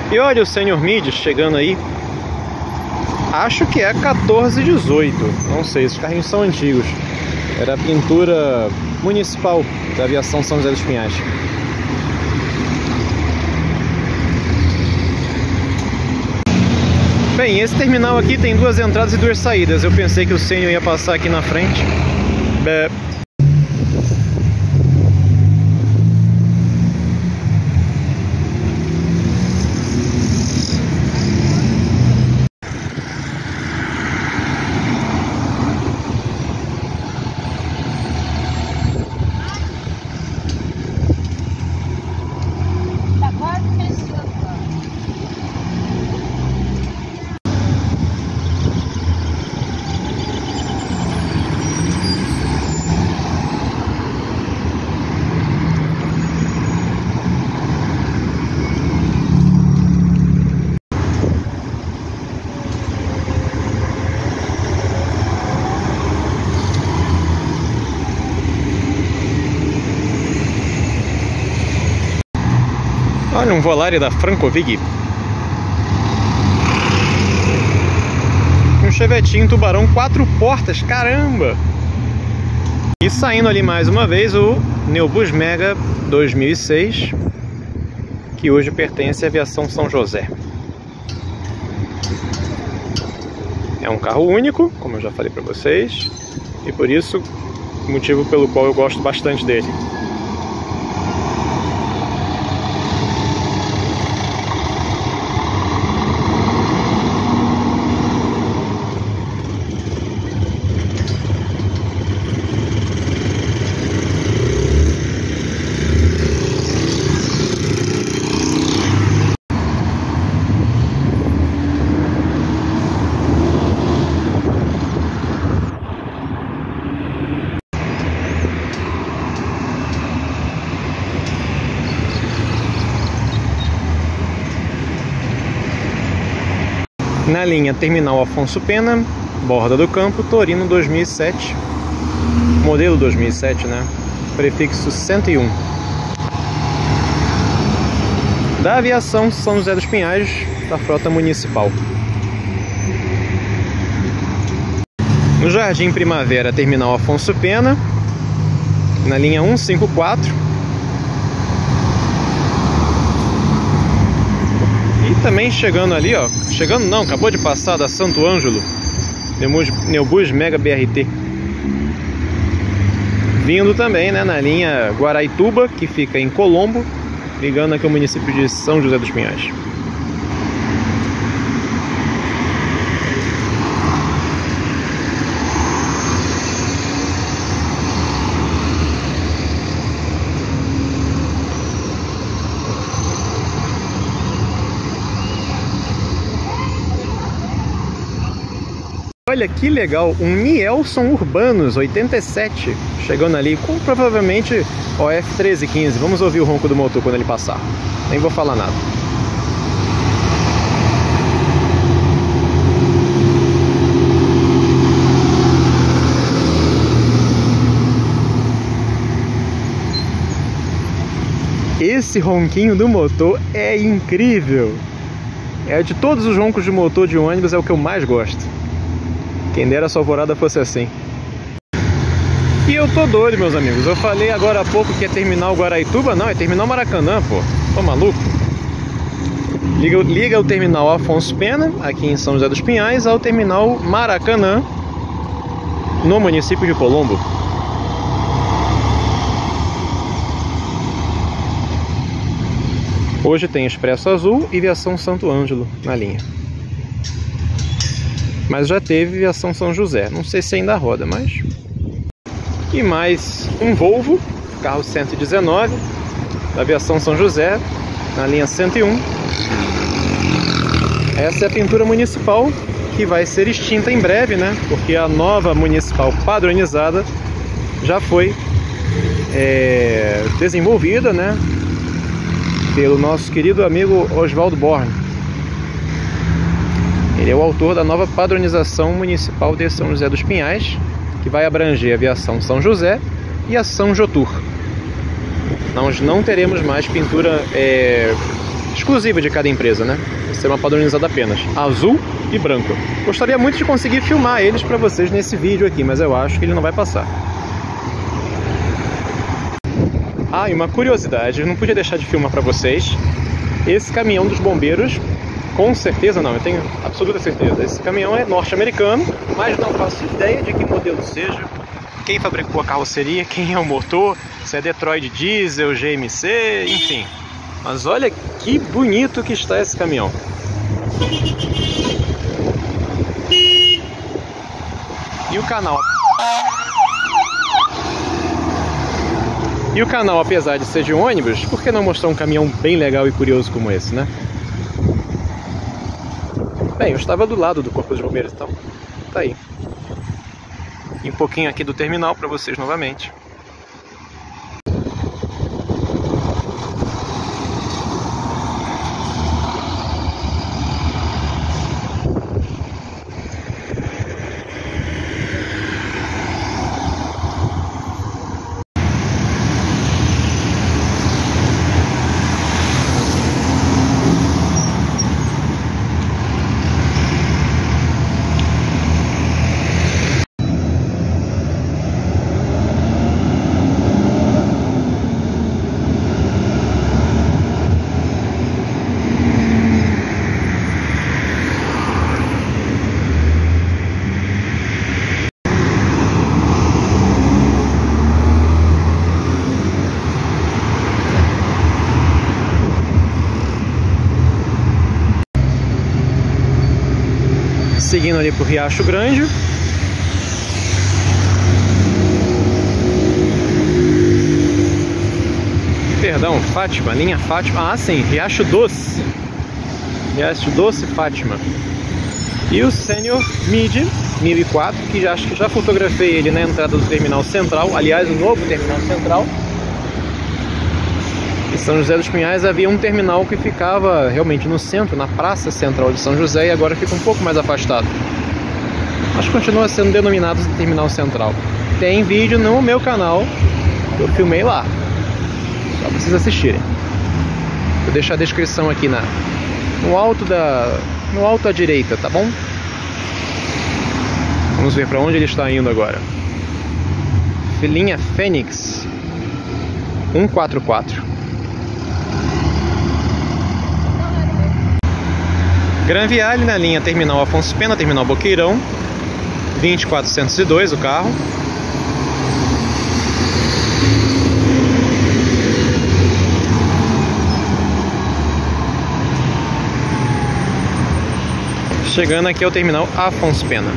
E olha o Senior Mid chegando aí. Acho que é 1418. Não sei, esses carrinhos são antigos. Era a pintura municipal da aviação São José dos Pinhais. Bem, esse terminal aqui tem 2 entradas e 2 saídas. Eu pensei que o Senior ia passar aqui na frente. Olha um Volare da Francovig. Um Chevetinho Tubarão 4 portas, caramba! E saindo ali mais uma vez o Neobus Mega 2006, que hoje pertence à Aviação São José. É um carro único, como eu já falei para vocês, e por isso o motivo pelo qual eu gosto bastante dele. Na linha Terminal Afonso Pena, Borda do Campo, Torino 2007, modelo 2007, né? Prefixo 101. Da Aviação São José dos Pinhais, da Frota Municipal. No Jardim Primavera, Terminal Afonso Pena, na linha 154. E também chegando ali, ó, chegando não, acabou de passar da Santo Ângelo, Neobus Mega BRT. Vindo também, né, na linha Guaraituba, que fica em Colombo, ligando aqui ao município de São José dos Pinhais. Olha que legal, um Nielson Urbanos 87, chegando ali com provavelmente OF 1315. Vamos ouvir o ronco do motor quando ele passar. Nem vou falar nada. Esse ronquinho do motor é incrível. É de todos os roncos de motor de ônibus, é o que eu mais gosto. Quem dera a sua alvorada fosse assim. E eu tô doido, meus amigos. Eu falei agora há pouco que é terminal Guaraituba. Não, é terminal Maracanã, pô. Tô maluco? Liga o terminal Afonso Pena, aqui em São José dos Pinhais, ao terminal Maracanã, no município de Colombo. Hoje tem Expresso Azul e Viação Santo Ângelo na linha. Mas já teve Viação São José. Não sei se ainda roda, mas... E mais um Volvo, carro 119, da Aviação São José, na linha 101. Essa é a pintura municipal, que vai ser extinta em breve, né? Porque a nova municipal padronizada já foi desenvolvida, né? Pelo nosso querido amigo Oswaldo Born. Ele é o autor da nova padronização municipal de São José dos Pinhais, que vai abranger a Aviação São José e a São Jotur. Nós não teremos mais pintura exclusiva de cada empresa, né? Vai ser uma padronizada apenas, azul e branco. Gostaria muito de conseguir filmar eles para vocês nesse vídeo aqui, mas eu acho que ele não vai passar. Ah, e uma curiosidade, eu não podia deixar de filmar para vocês. Esse caminhão dos bombeiros, com certeza não, eu tenho absoluta certeza. Esse caminhão é norte-americano, mas não faço ideia de que modelo seja, quem fabricou a carroceria, quem é o motor, se é Detroit Diesel, GMC, enfim. Mas olha que bonito que está esse caminhão. E o canal, apesar de ser de ônibus, por que não mostrar um caminhão bem legal e curioso como esse, né? Bem, eu estava do lado do Corpo de Bombeiros, então tá aí. E um pouquinho aqui do terminal para vocês novamente. Seguindo ali pro Riacho Grande. Perdão, Fátima, linha Fátima. Ah, sim, Riacho Doce. Riacho Doce Fátima. E o Senior Mid 1004, que acho que já fotografei ele na entrada do Terminal Central. Aliás, o novo Terminal Central. Em São José dos Pinhais havia um terminal que ficava realmente no centro, na praça central de São José, e agora fica um pouco mais afastado. Mas continua sendo denominado Terminal Central. Tem vídeo no meu canal, que eu filmei lá. Só pra vocês assistirem. Vou deixar a descrição aqui no alto à direita, tá bom? Vamos ver para onde ele está indo agora. Linha Fênix 144. Gran Viale na linha Terminal Afonso Pena, Terminal Boqueirão, 20402 o carro. Chegando aqui ao Terminal Afonso Pena.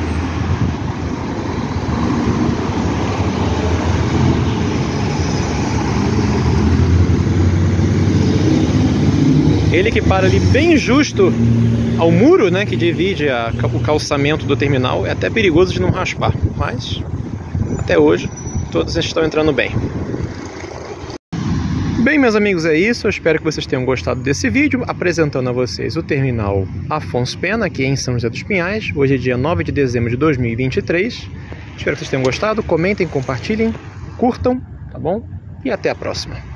Ele que para ali bem justo ao muro, né, que divide o calçamento do terminal. É até perigoso de não raspar, mas até hoje todos estão entrando bem. Bem, meus amigos, é isso. Eu espero que vocês tenham gostado desse vídeo, apresentando a vocês o terminal Afonso Pena, aqui em São José dos Pinhais. Hoje é dia 9 de dezembro de 2023. Espero que vocês tenham gostado. Comentem, compartilhem, curtam, tá bom? E até a próxima.